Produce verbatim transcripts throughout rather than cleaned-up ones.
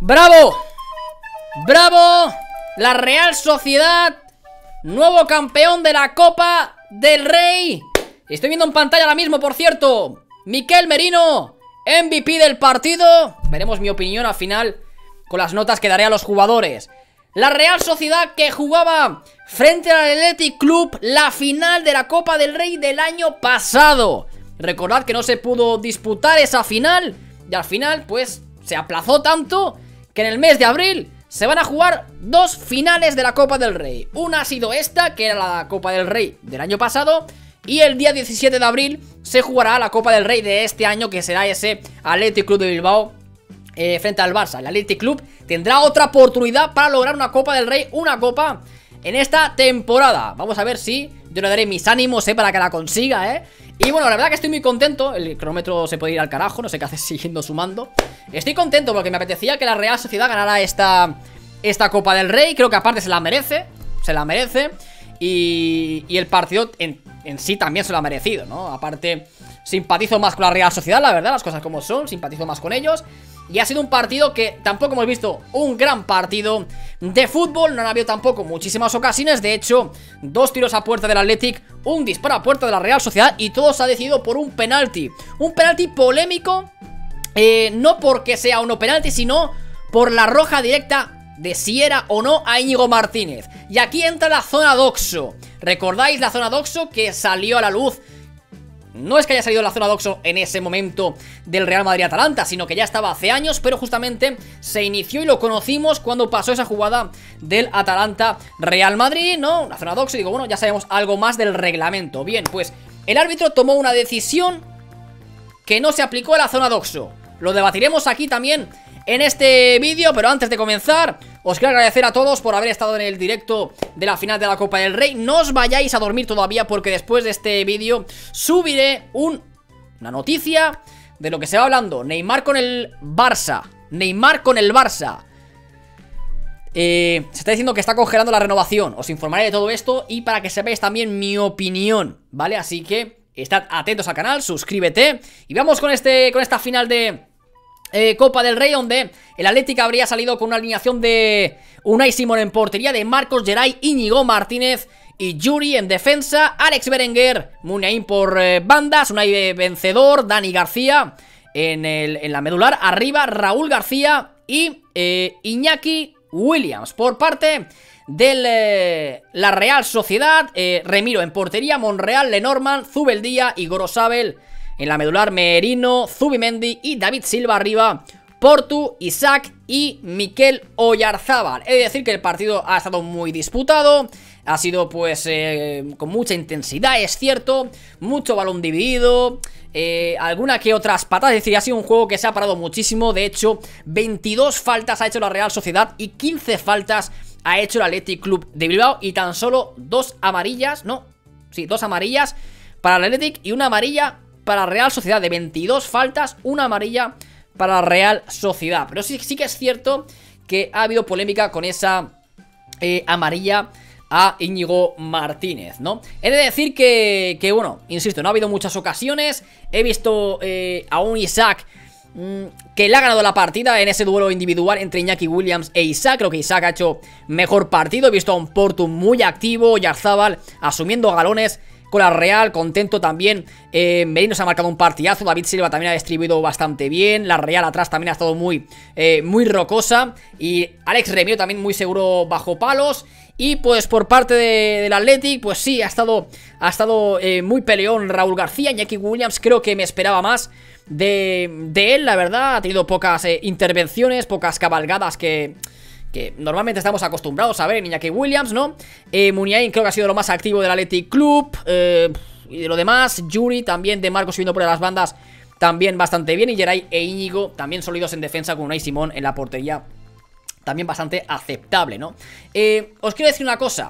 ¡Bravo! ¡Bravo! La Real Sociedad, nuevo campeón de la Copa del Rey. Estoy viendo en pantalla ahora mismo, por cierto, Mikel Merino, M V P del partido. Veremos mi opinión al final con las notas que daré a los jugadores. La Real Sociedad que jugaba frente al Athletic Club la final de la Copa del Rey del año pasado. Recordad que no se pudo disputar esa final y al final pues se aplazó tanto que en el mes de abril se van a jugar dos finales de la Copa del Rey. Una ha sido esta, que era la Copa del Rey del año pasado, y el día diecisiete de abril se jugará la Copa del Rey de este año, que será ese Athletic Club de Bilbao eh, frente al Barça. El Athletic Club tendrá otra oportunidad para lograr una Copa del Rey, una Copa en esta temporada. Vamos a ver si yo le daré mis ánimos eh, para que la consiga, eh. Y bueno, la verdad que estoy muy contento. El cronómetro se puede ir al carajo, no sé qué hace siguiendo sumando. Estoy contento porque me apetecía que la Real Sociedad ganara esta, esta Copa del Rey. Creo que aparte se la merece, se la merece. Y, y el partido en, en sí también se lo ha merecido, ¿no? Aparte, simpatizo más con la Real Sociedad, la verdad, las cosas como son, simpatizo más con ellos. Y ha sido un partido que tampoco hemos visto un gran partido de fútbol. No han habido tampoco muchísimas ocasiones. De hecho, dos tiros a puerta del Athletic, un disparo a puerta de la Real Sociedad, y todo se ha decidido por un penalti. Un penalti polémico, eh, no porque sea uno penalti, sino por la roja directa de si era o no a Íñigo Martínez. Y aquí entra la zona doxo. ¿Recordáis la zona doxo que salió a la luz? No es que haya salido la zona doxo en ese momento del Real Madrid-Atalanta, sino que ya estaba hace años, pero justamente se inició y lo conocimos cuando pasó esa jugada del Atalanta-Real Madrid, ¿no? La zona doxo, y digo, bueno, ya sabemos algo más del reglamento. Bien, pues el árbitro tomó una decisión que no se aplicó a la zona doxo. Lo debatiremos aquí también en este vídeo, pero antes de comenzar os quiero agradecer a todos por haber estado en el directo de la final de la Copa del Rey. No os vayáis a dormir todavía, porque después de este vídeo subiré un, una noticia de lo que se va hablando. Neymar con el Barça. Neymar con el Barça. Eh, se está diciendo que está congelando la renovación. Os informaré de todo esto y para que sepáis también mi opinión, ¿vale? Así que estad atentos al canal, suscríbete. Y vamos con, este, con esta final de Eh, Copa del Rey, donde el Athletic habría salido con una alineación de Unai Simón en portería, de Marcos Geray, Íñigo Martínez y Yuri en defensa, Alex Berenguer, Muniain por eh, bandas, Unai vencedor, Dani García en, el, en la medular, arriba Raúl García y eh, Iñaki Williams. Por parte de eh, la Real Sociedad, eh, Remiro en portería, Monreal, Lenormand, Zubeldía y Gorosabel en la medular, Merino, Zubimendi y David Silva arriba, Portu, Isaac y Mikel Oyarzábal. He de decir que el partido ha estado muy disputado, ha sido pues eh, con mucha intensidad, es cierto, mucho balón dividido, eh, alguna que otras patadas, es decir, ha sido un juego que se ha parado muchísimo. De hecho, veintidós faltas ha hecho la Real Sociedad y quince faltas ha hecho el Athletic Club de Bilbao, y tan solo dos amarillas, no, sí, dos amarillas para el Athletic y una amarilla para la Real Sociedad. De veintidós faltas, una amarilla para la Real Sociedad. Pero sí, sí que es cierto que ha habido polémica con esa eh, amarilla a Íñigo Martínez, ¿no? He de decir que, que, bueno, insisto, no ha habido muchas ocasiones. He visto eh, a un Isaac mmm, que le ha ganado la partida en ese duelo individual entre Iñaki Williams e Isaac. Creo que Isaac ha hecho mejor partido. He visto a un Portu muy activo, Oyarzábal asumiendo galones con la Real, contento también. eh, Merino se ha marcado un partidazo, David Silva también ha distribuido bastante bien, la Real atrás también ha estado muy, eh, muy rocosa, y Alex Remiro también muy seguro bajo palos. Y pues por parte de, del Athletic, pues sí, ha estado, ha estado eh, muy peleón Raúl García. Iñaki Williams creo que me esperaba más de, de él, la verdad. Ha tenido pocas eh, intervenciones, pocas cabalgadas que... que normalmente estamos acostumbrados a ver en Iñaki Williams, ¿no? Eh, Muniain creo que ha sido lo más activo del Athletic Club, eh, y de lo demás, Yuri también, de Marcos subiendo por las bandas, también bastante bien, y Geray e Íñigo también sólidos en defensa, con Unai Simón en la portería, también bastante aceptable, ¿no? Eh, os quiero decir una cosa,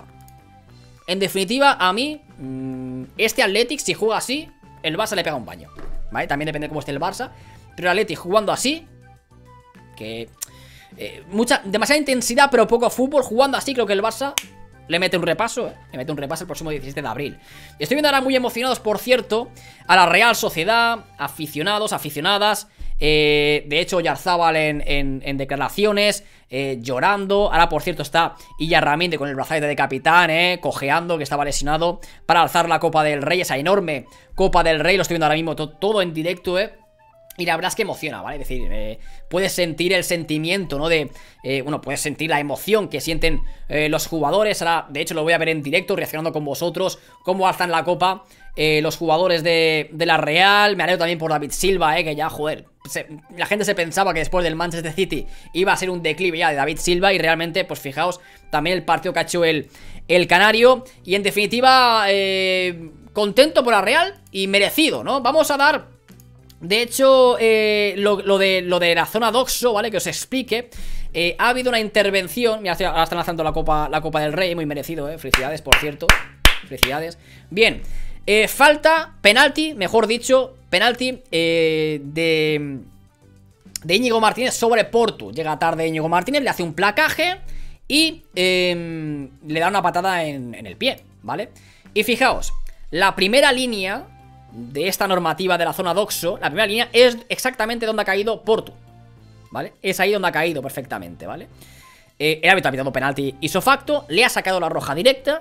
en definitiva, a mí, mmm, este Athletic, si juega así, el Barça le pega un baño, ¿vale? También depende de cómo esté el Barça, pero el Athletic jugando así, que... Eh, mucha, demasiada intensidad pero poco fútbol, jugando así, creo que el Barça le mete un repaso, eh, le mete un repaso el próximo diecisiete de abril. Estoy viendo ahora muy emocionados, por cierto, a la Real Sociedad, aficionados, aficionadas, eh, de hecho Oyarzábal en, en, en declaraciones, eh, llorando. Ahora por cierto está Illarramendi con el brazalete de capitán, eh, cojeando, que estaba lesionado, para alzar la Copa del Rey, esa enorme Copa del Rey. Lo estoy viendo ahora mismo to todo en directo, eh. Y la verdad es que emociona, ¿vale? Es decir, eh, puedes sentir el sentimiento, ¿no? De, eh, bueno, puedes sentir la emoción que sienten eh, los jugadores. Ahora, de hecho, lo voy a ver en directo, reaccionando con vosotros, cómo alzan la copa eh, los jugadores de, de la Real. Me alegro también por David Silva, eh, que ya, joder, se, la gente se pensaba que después del Manchester City iba a ser un declive ya de David Silva. Y realmente, pues fijaos, también el partido que ha hecho el, el Canario. Y en definitiva, eh, contento por la Real y merecido, ¿no? Vamos a dar... De hecho, eh, lo, lo, de, lo de la zona doxo, ¿vale? Que os explique. eh, Ha habido una intervención. Mira, ahora están lanzando la Copa, la Copa del Rey. Muy merecido, ¿eh? Felicidades, por cierto. Felicidades. Bien, eh, falta, penalti, mejor dicho, penalti eh, de, de Íñigo Martínez sobre Portu. Llega tarde Íñigo Martínez, le hace un placaje y eh, le da una patada en, en el pie, ¿vale? Y fijaos, la primera línea de esta normativa de la zona doxo, la primera línea es exactamente donde ha caído Portu, ¿vale? Es ahí donde ha caído perfectamente, ¿vale? Eh, el árbitro ha pitado penalti ipso facto, le ha sacado la roja directa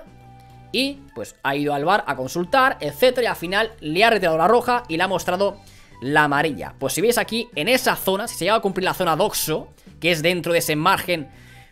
y pues ha ido al V A R a consultar, etcétera, y al final le ha retirado la roja y le ha mostrado la amarilla. Pues si veis aquí, en esa zona, si se llega a cumplir la zona doxo, que es dentro de ese margen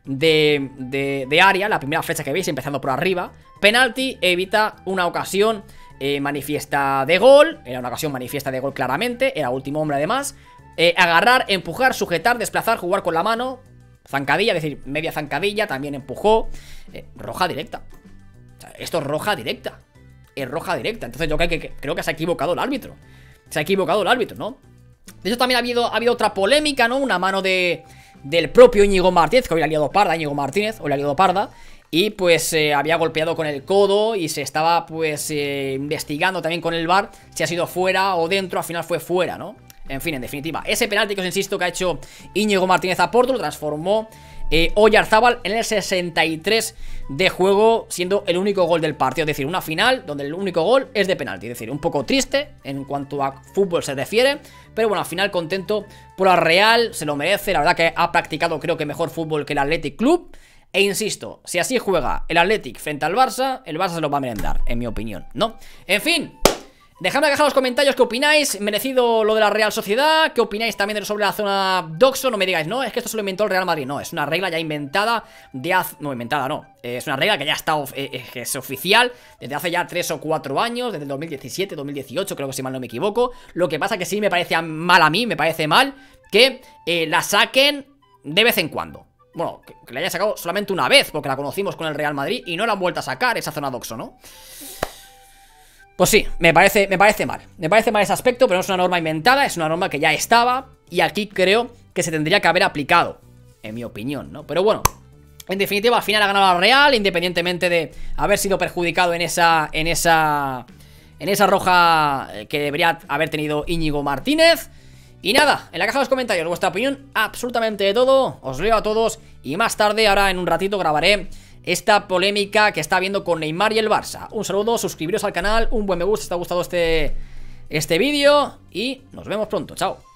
de, de, de área, la primera flecha que veis empezando por arriba, penalti evita una ocasión Eh, manifiesta de gol. Era una ocasión manifiesta de gol claramente. Era último hombre además. eh, Agarrar, empujar, sujetar, desplazar, jugar con la mano, zancadilla, es decir, media zancadilla. También empujó, eh, roja directa. O sea, esto es roja directa. Es roja directa. Entonces yo creo que, que, creo que se ha equivocado el árbitro. Se ha equivocado el árbitro, ¿no? De hecho también ha habido, ha habido otra polémica, ¿no? Una mano de del propio Íñigo Martínez, que hoy le ha liado parda, Íñigo Martínez, hoy le ha liado parda. Y pues eh, había golpeado con el codo y se estaba pues eh, investigando también con el V A R si ha sido fuera o dentro. Al final fue fuera, ¿no? En fin, en definitiva, ese penalti que os insisto que ha hecho Íñigo Martínez a Portu lo transformó eh, Oyarzábal en el sesenta y tres de juego, siendo el único gol del partido. Es decir, una final donde el único gol es de penalti. Es decir, un poco triste en cuanto a fútbol se refiere, pero bueno, al final contento por la Real, se lo merece. La verdad que ha practicado creo que mejor fútbol que el Athletic Club. E insisto, si así juega el Athletic frente al Barça, el Barça se lo va a merendar, en mi opinión, ¿no? En fin, dejadme acá en los comentarios qué opináis. ¿Merecido lo de la Real Sociedad? ¿Qué opináis también de sobre la zona doxo? No me digáis, no, es que esto se lo inventó el Real Madrid. No, es una regla ya inventada de hace... No, inventada no, es una regla que ya está, eh, que es oficial desde hace ya tres o cuatro años, desde el dos mil diecisiete, dos mil dieciocho, creo que si mal no me equivoco. Lo que pasa que sí me parece mal a mí, me parece mal que eh, la saquen de vez en cuando. Bueno, que, que la haya sacado solamente una vez, porque la conocimos con el Real Madrid y no la han vuelto a sacar, esa zona doxo, ¿no? Pues sí, me parece, me parece mal. Me parece mal ese aspecto, pero no es una norma inventada, es una norma que ya estaba. Y aquí creo que se tendría que haber aplicado, en mi opinión, ¿no? Pero bueno, en definitiva, al final ha ganado la Real, independientemente de haber sido perjudicado en esa... En esa... En esa roja que debería haber tenido Íñigo Martínez. Y nada, en la caja de los comentarios vuestra opinión absolutamente de todo. Os leo a todos y más tarde, ahora en un ratito, grabaré esta polémica que está habiendo con Neymar y el Barça. Un saludo, suscribiros al canal, un buen me gusta si te ha gustado este, este vídeo y nos vemos pronto, chao.